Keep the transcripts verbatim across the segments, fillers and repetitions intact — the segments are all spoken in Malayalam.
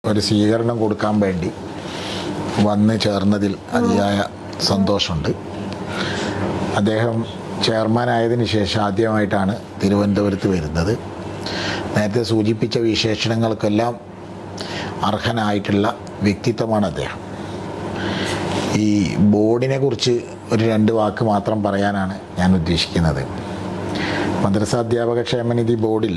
ഒരു സ്വീകരണം കൊടുക്കാൻ വേണ്ടി വന്ന് ചേർന്നതിൽ അതിയായ സന്തോഷമുണ്ട്. അദ്ദേഹം ചെയർമാനായതിനു ശേഷം ആദ്യമായിട്ടാണ് തിരുവനന്തപുരത്ത് വരുന്നത്. നേരത്തെ സൂചിപ്പിച്ച വിശേഷണങ്ങൾക്കെല്ലാം അർഹനായിട്ടുള്ള വ്യക്തിത്വമാണ് അദ്ദേഹം. ഈ ബോർഡിനെ കുറിച്ച് ഒരു രണ്ട് വാക്ക് മാത്രം പറയാനാണ് ഞാൻ ഉദ്ദേശിക്കുന്നത്. മദ്രസ അധ്യാപക ക്ഷേമനിധി ബോർഡിൽ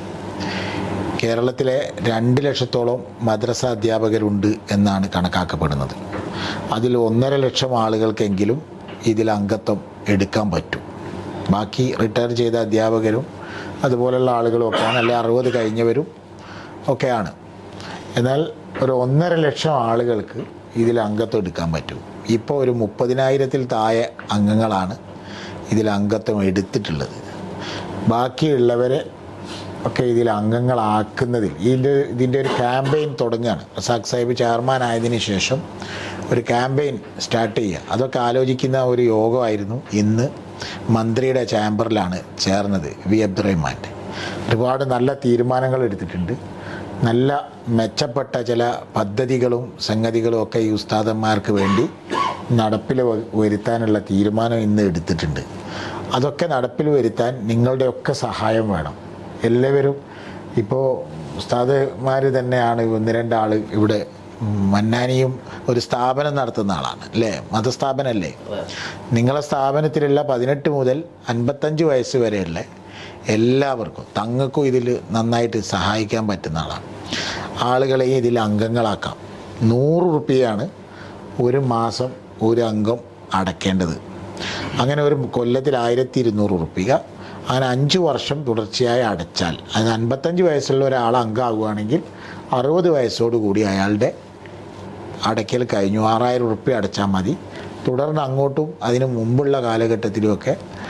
കേരളത്തിലെ രണ്ട് ലക്ഷത്തോളം മദ്രസ അധ്യാപകരുണ്ട് എന്നാണ് കണക്കാക്കപ്പെടുന്നത്. അതിൽ ഒന്നര ലക്ഷം ആളുകൾക്കെങ്കിലും ഇതിൽ അംഗത്വം എടുക്കാൻ പറ്റും. ബാക്കി റിട്ടയർ ചെയ്ത അധ്യാപകരും അതുപോലുള്ള ആളുകളും ഒക്കെയാണ്, അല്ലെ അറുപത് കഴിഞ്ഞവരും ഒക്കെയാണ്. എന്നാൽ ഒരു ഒന്നര ലക്ഷം ആളുകൾക്ക് ഇതിൽ അംഗത്വം എടുക്കാൻ പറ്റും. ഇപ്പോൾ ഒരു മുപ്പതിനായിരത്തിൽ താഴെ അംഗങ്ങളാണ് ഇതിൽ അംഗത്വം എടുത്തിട്ടുള്ളത്. ബാക്കിയുള്ളവരെ ഒക്കെ ഇതിൽ അംഗങ്ങളാക്കുന്നതിൽ ഇതിൻ്റെ ഇതിൻ്റെ ഒരു ക്യാമ്പയിൻ തുടങ്ങുകയാണ്. റസാഖ് സാഹിബ് ചെയർമാൻ ആയതിനു ശേഷം ഒരു ക്യാമ്പയിൻ സ്റ്റാർട്ട് ചെയ്യുക. അതൊക്കെ ആലോചിക്കുന്ന ഒരു യോഗമായിരുന്നു ഇന്ന് മന്ത്രിയുടെ ചാമ്പറിലാണ് ചേർന്നത്. വി അബ്ദുറഹ്മാൻ്റെ ഒരുപാട് നല്ല തീരുമാനങ്ങൾ എടുത്തിട്ടുണ്ട്. നല്ല മെച്ചപ്പെട്ട ചില പദ്ധതികളും സംഗതികളും ഒക്കെ ഈ ഉസ്താദന്മാർക്ക് വേണ്ടി നടപ്പിൽ വരുത്താനുള്ള തീരുമാനം ഇന്ന് എടുത്തിട്ടുണ്ട്. അതൊക്കെ നടപ്പിൽ വരുത്താൻ നിങ്ങളുടെയൊക്കെ സഹായം വേണം. എല്ലാവരും ഇപ്പോൾ ഉസ്താദന്മാർ തന്നെയാണ്. ഒന്ന് രണ്ടാൾ ഇവിടെ മന്നാനിയും ഒരു സ്ഥാപനം നടത്തുന്ന ആളാണ് അല്ലേ, മതസ്ഥാപനമല്ലേ. നിങ്ങളെ സ്ഥാപനത്തിലുള്ള പതിനെട്ട് മുതൽ അൻപത്തഞ്ച് വയസ്സ് വരെയുള്ള എല്ലാവർക്കും തങ്ങൾക്കും ഇതിൽ നന്നായിട്ട് സഹായിക്കാൻ പറ്റുന്ന ആളാണ്. ആളുകളെ ഇതിൽ അംഗങ്ങളാക്കാം. നൂറ് റുപ്യയാണ് ഒരു മാസം ഒരു അംഗം അടയ്ക്കേണ്ടത്. അങ്ങനെ ഒരു കൊല്ലത്തിൽ ആയിരത്തി ഇരുന്നൂറ് റുപ്യ. അങ്ങനെ അഞ്ച് വർഷം തുടർച്ചയായി അടച്ചാൽ, അത് അൻപത്തഞ്ച് വയസ്സുള്ള ഒരാൾ അംഗമാകുകയാണെങ്കിൽ അറുപത് വയസ്സോടുകൂടി അയാളുടെ അടയ്ക്കൽ കഴിഞ്ഞു. ആറായിരം റുപ്യ അടച്ചാൽ മതി. തുടർന്ന് അങ്ങോട്ടും അതിന് മുമ്പുള്ള കാലഘട്ടത്തിലുമൊക്കെ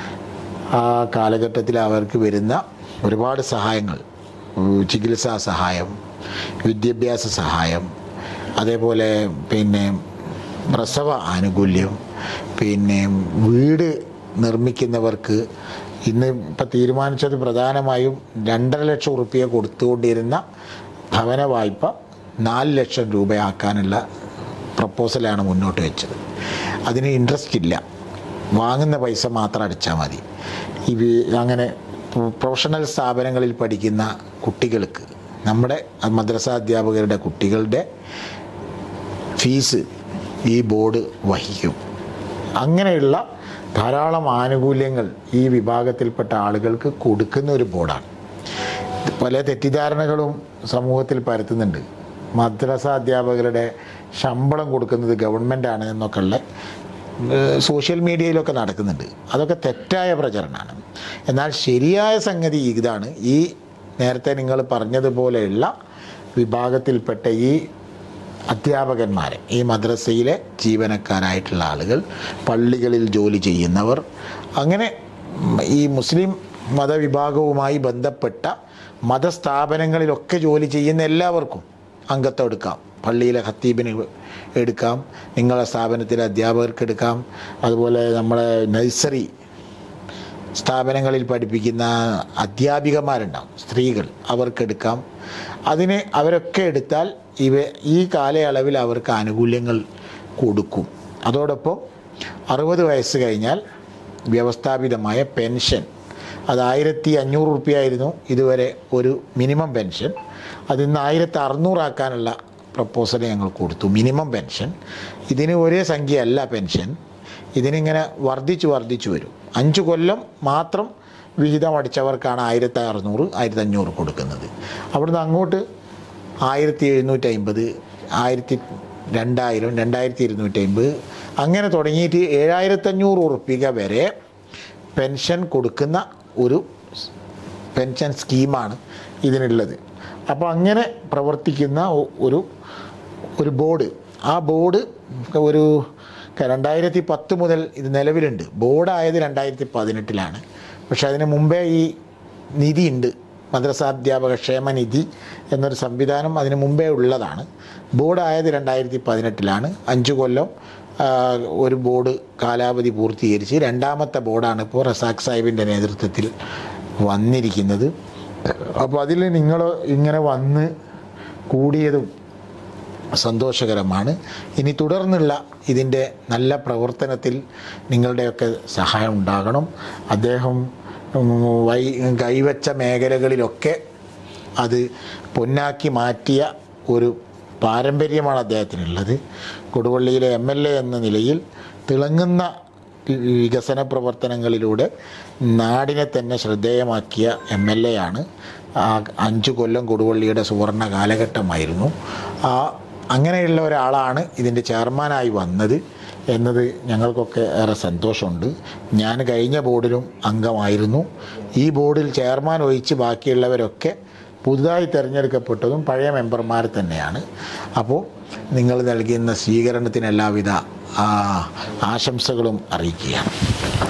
ആ കാലഘട്ടത്തിൽ അവർക്ക് വരുന്ന ഒരുപാട് സഹായങ്ങൾ, ചികിത്സാ സഹായം, വിദ്യാഭ്യാസ സഹായം, അതേപോലെ പിന്നെ പ്രസവ ആനുകൂല്യം, പിന്നെ വീട് നിർമ്മിക്കുന്നവർക്ക് ഇന്ന് ഇപ്പം തീരുമാനിച്ചത് പ്രധാനമായും രണ്ടര ലക്ഷം റുപ്യ കൊടുത്തുകൊണ്ടിരുന്ന ഭവന വായ്പ നാല് ലക്ഷം രൂപയാക്കാനുള്ള പ്രപ്പോസലാണ് മുന്നോട്ട് വെച്ചത്. അതിന് ഇൻട്രസ്റ്റ് ഇല്ല, വാങ്ങുന്ന പൈസ മാത്രം അടച്ചാൽ മതി. ഈ അങ്ങനെ പ്രൊഫഷണൽ സ്ഥാപനങ്ങളിൽ പഠിക്കുന്ന കുട്ടികൾക്ക്, നമ്മുടെ മദ്രസ അധ്യാപകരുടെ കുട്ടികളുടെ ഫീസ് ഈ ബോർഡ് വഹിക്കും. അങ്ങനെയുള്ള ധാരാളം ആനുകൂല്യങ്ങൾ ഈ വിഭാഗത്തിൽപ്പെട്ട ആളുകൾക്ക് കൊടുക്കുന്ന ഒരു ബോർഡാണ്. പല തെറ്റിദ്ധാരണകളും സമൂഹത്തിൽ പരത്തുന്നുണ്ട്. മദ്രസ അധ്യാപകരുടെ ശമ്പളം കൊടുക്കുന്നത് ഗവൺമെൻറ്റാണ് എന്നൊക്കെയുള്ള സോഷ്യൽ മീഡിയയിലൊക്കെ നടക്കുന്നുണ്ട്. അതൊക്കെ തെറ്റായ പ്രചരണമാണ്. എന്നാൽ ശരിയായ സംഗതി ഇതാണ്. ഈ നേരത്തെ നിങ്ങൾ പറഞ്ഞതുപോലെയുള്ള വിഭാഗത്തിൽപ്പെട്ട ഈ അധ്യാപകന്മാരെ, ഈ മദ്രസയിലെ ജീവനക്കാരായിട്ടുള്ള ആളുകൾ, പള്ളികളിൽ ജോലി ചെയ്യുന്നവർ, അങ്ങനെ ഈ മുസ്ലിം മതവിഭാഗവുമായി ബന്ധപ്പെട്ട മതസ്ഥാപനങ്ങളിലൊക്കെ ജോലി ചെയ്യുന്ന എല്ലാവർക്കും അംഗത്വം എടുക്കാം. പള്ളിയിലെ ഖത്തീബിന് എടുക്കാം, നിങ്ങളുടെ സ്ഥാപനത്തിലെ അധ്യാപകർക്ക് എടുക്കാം, അതുപോലെ നമ്മളെ നഴ്സറി സ്ഥാപനങ്ങളിൽ പഠിപ്പിക്കുന്ന അധ്യാപികമാരുണ്ടാവും, സ്ത്രീകൾ, അവർക്കെടുക്കാം. അതിന് അവരൊക്കെ എടുത്താൽ ഇവ ഈ കാലയളവിൽ അവർക്ക് ആനുകൂല്യങ്ങൾ കൊടുക്കും. അതോടൊപ്പം അറുപത് വയസ്സ് കഴിഞ്ഞാൽ വ്യവസ്ഥാപിതമായ പെൻഷൻ, അത് ആയിരത്തി അഞ്ഞൂറ് റുപ്യയായിരുന്നു ഇതുവരെ ഒരു മിനിമം പെൻഷൻ. അതിന്ന് ആയിരത്തി അറുന്നൂറാക്കാനുള്ള പ്രപ്പോസൽ ഞങ്ങൾ കൊടുത്തു. മിനിമം പെൻഷൻ ഇതിന് ഒരേ സംഖ്യയല്ല പെൻഷൻ, ഇതിനിങ്ങനെ വർദ്ധിച്ചു വർദ്ധിച്ചു വരും. അഞ്ച് കൊല്ലം മാത്രം വിഹിതം അടിച്ചവർക്കാണ് ആയിരത്തി അറുന്നൂറ് ആയിരത്തി അഞ്ഞൂറ് കൊടുക്കുന്നത്. അവിടുന്ന് അങ്ങോട്ട് ആയിരത്തി എഴുന്നൂറ്റി അമ്പത്, ആയിരത്തി രണ്ടായിരം, രണ്ടായിരത്തി ഇരുന്നൂറ്റി അമ്പത്, അങ്ങനെ തുടങ്ങിയിട്ട് ഏഴായിരത്തഞ്ഞൂറ് ഉറുപ്പിക വരെ പെൻഷൻ കൊടുക്കുന്ന ഒരു പെൻഷൻ സ്കീമാണ് ഇതിനുള്ളത്. അപ്പോൾ അങ്ങനെ പ്രവർത്തിക്കുന്ന ഒരു ഒരു ബോർഡ്, ആ ബോർഡ് ഒരു രണ്ടായിരത്തി പത്ത് മുതൽ ഇത് നിലവിലുണ്ട്. ബോർഡായത് രണ്ടായിരത്തി പതിനെട്ടിലാണ്. പക്ഷേ അതിന് മുമ്പേ ഈ നിധി ഉണ്ട്, മദ്രസാധ്യാപക ക്ഷേമനിധി എന്നൊരു സംവിധാനം അതിന് മുമ്പേ ഉള്ളതാണ്. ബോർഡായത് രണ്ടായിരത്തി പതിനെട്ടിലാണ്. അഞ്ച് കൊല്ലം ഒരു ബോർഡ് കാലാവധി പൂർത്തീകരിച്ച് രണ്ടാമത്തെ ബോർഡാണ് ഇപ്പോൾ റസാഖ് സാഹിബിൻ്റെ നേതൃത്വത്തിൽ വന്നിരിക്കുന്നത്. അപ്പോൾ അതിൽ നിങ്ങൾ ഇങ്ങനെ വന്ന് കൂടിയതും സന്തോഷകരമാണ്. ഇനി തുടർന്നുള്ള ഇതിൻ്റെ നല്ല പ്രവർത്തനത്തിൽ നിങ്ങളുടെയൊക്കെ സഹായം ഉണ്ടാകണം. അദ്ദേഹം വൈ കൈവച്ച മേഖലകളിലൊക്കെ അത് പൊന്നാക്കി മാറ്റിയ ഒരു പാരമ്പര്യമാണ് അദ്ദേഹത്തിനുള്ളത്. കൊടുവള്ളിയിലെ എം എൽ എ എന്ന നിലയിൽ തിളങ്ങുന്ന വികസന പ്രവർത്തനങ്ങളിലൂടെ നാടിനെ തന്നെ ശ്രദ്ധേയമാക്കിയ എം എൽ എ ആണ്. അഞ്ചു കൊല്ലം കൊടുവള്ളിയുടെ സുവർണ കാലഘട്ടമായിരുന്നു. ആ അങ്ങനെയുള്ള ഒരാളാണ് ഇതിൻ്റെ ചെയർമാനായി വന്നത് എന്നത് ഞങ്ങൾക്കൊക്കെ ഏറെ സന്തോഷമുണ്ട്. ഞാൻ കഴിഞ്ഞ ബോർഡിലും അംഗമായിരുന്നു. ഈ ബോർഡിൽ ചെയർമാൻ ഒഴിച്ച് ബാക്കിയുള്ളവരൊക്കെ പുതുതായി തിരഞ്ഞെടുക്കപ്പെട്ടതും പഴയ മെമ്പർമാർ തന്നെയാണ്. അപ്പോൾ നിങ്ങൾ നൽകുന്ന സ്വീകരണത്തിന് എല്ലാവിധ ആശംസകളും അറിയിക്കുകയാണ്.